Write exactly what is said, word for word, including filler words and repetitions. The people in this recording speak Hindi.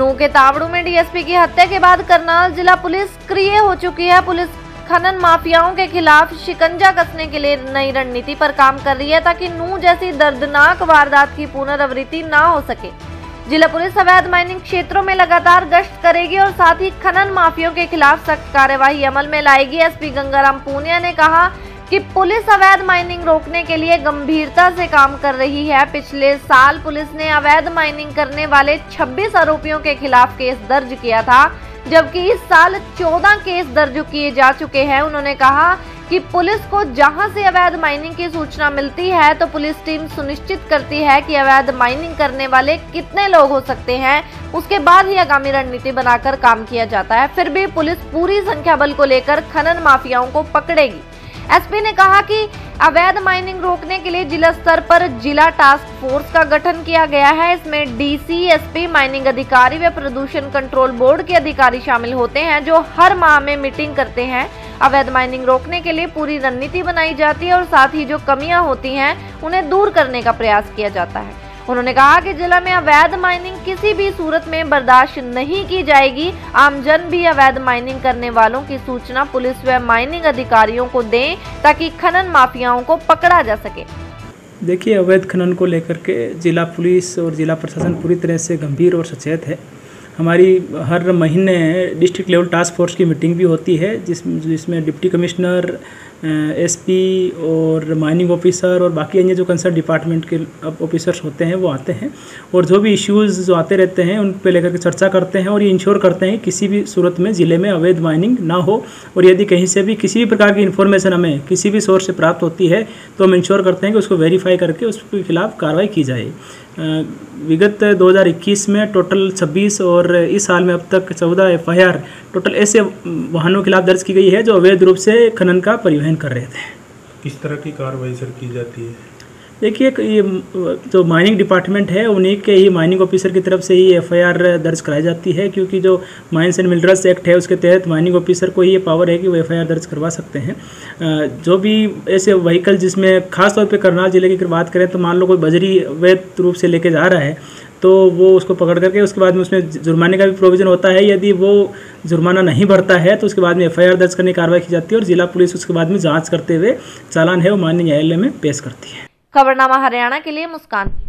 नूह के तावड़ू में डीएसपी की हत्या के बाद करनाल जिला पुलिस सक्रिय हो चुकी है। पुलिस खनन माफियाओं के खिलाफ शिकंजा कसने के लिए नई रणनीति पर काम कर रही है ताकि नूह जैसी दर्दनाक वारदात की पुनरावृत्ति ना हो सके। जिला पुलिस अवैध माइनिंग क्षेत्रों में लगातार गश्त करेगी और साथ ही खनन माफियाओं के खिलाफ सख्त कार्यवाही अमल में लाएगी। एसपी गंगाराम पूनिया ने कहा कि पुलिस अवैध माइनिंग रोकने के लिए गंभीरता से काम कर रही है। पिछले साल पुलिस ने अवैध माइनिंग करने वाले छब्बीस आरोपियों के खिलाफ केस दर्ज किया था, जबकि इस साल चौदह केस दर्ज किए जा चुके हैं। उन्होंने कहा कि पुलिस को जहां से अवैध माइनिंग की सूचना मिलती है तो पुलिस टीम सुनिश्चित करती है कि अवैध माइनिंग करने वाले कितने लोग हो सकते हैं, उसके बाद ही आगामी रणनीति बनाकर काम किया जाता है। फिर भी पुलिस पूरी संख्या बल को लेकर खनन माफियाओं को पकड़ेगी। एसपी ने कहा कि अवैध माइनिंग रोकने के लिए जिला स्तर पर जिला टास्क फोर्स का गठन किया गया है। इसमें डीसी, एसपी, माइनिंग अधिकारी व प्रदूषण कंट्रोल बोर्ड के अधिकारी शामिल होते हैं, जो हर माह में मीटिंग करते हैं। अवैध माइनिंग रोकने के लिए पूरी रणनीति बनाई जाती है और साथ ही जो कमियां होती हैं उन्हें दूर करने का प्रयास किया जाता है। उन्होंने कहा कि जिला में अवैध माइनिंग किसी भी सूरत में बर्दाश्त नहीं की जाएगी। आमजन भी अवैध माइनिंग करने वालों की सूचना पुलिस व माइनिंग अधिकारियों को दें ताकि खनन माफियाओं को पकड़ा जा सके। देखिए, अवैध खनन को लेकर के जिला पुलिस और जिला प्रशासन पूरी तरह से गंभीर और सचेत है। हमारी हर महीने डिस्ट्रिक्ट लेवल टास्क फोर्स की मीटिंग भी होती है, जिस जिसमें डिप्टी कमिश्नर, एसपी और माइनिंग ऑफिसर और बाकी अन्य जो कंसर्न डिपार्टमेंट के ऑफिसर्स होते हैं वो आते हैं और जो भी इश्यूज़ जो आते रहते हैं उन पे लेकर के चर्चा करते हैं और ये इंश्योर करते हैं कि किसी भी सूरत में ज़िले में अवैध माइनिंग ना हो। और यदि कहीं से भी किसी भी प्रकार की इन्फॉर्मेशन हमें किसी भी सोर्स से प्राप्त होती है तो हम इंश्योर करते हैं कि उसको वेरीफाई करके उसके खिलाफ कार्रवाई की जाए। विगत दो हज़ार इक्कीस में टोटल छब्बीस और इस साल में अब तक चौदह एफ आई आर टोटल ऐसे वाहनों के खिलाफ दर्ज की गई है जो अवैध रूप से खनन का परिवहन कर रहे थे। किस तरह की कार्रवाई सर की जाती है? देखिए, ये जो माइनिंग डिपार्टमेंट है उन्हीं के ही माइनिंग ऑफिसर की तरफ से ही एफ आई आर दर्ज कराई जाती है, क्योंकि जो माइंस एंड मिनरल्स एक्ट है उसके तहत माइनिंग ऑफिसर को ही ये पावर है कि वो एफ आई आर दर्ज करवा सकते हैं। जो भी ऐसे व्हीकल जिसमें खास तौर पे करनाल जिले की अगर बात करें तो मान लो कोई बजरी अवैध रूप से लेके जा रहा है तो वो उसको पकड़ करके उसके बाद में उसमें जुर्माने का भी प्रोविज़न होता है। यदि वो जुर्माना नहीं भरता है तो उसके बाद में एफ आई आर दर्ज करने की कार्रवाई की जाती है और जिला पुलिस उसके बाद में जांच करते हुए चालान है वो माननीय न्यायालय में पेश करती है। खबरनामा हरियाणा के लिए मुस्कान।